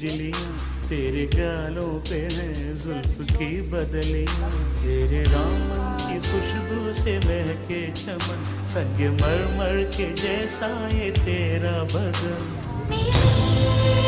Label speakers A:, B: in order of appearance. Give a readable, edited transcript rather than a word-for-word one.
A: बिजलियाँ, तेरे गालों पे है जुल्फ की बदलियाँ, तेरे दामन की खुशबू से महके चमन, संग मरमर के जैसा ये तेरा बदन।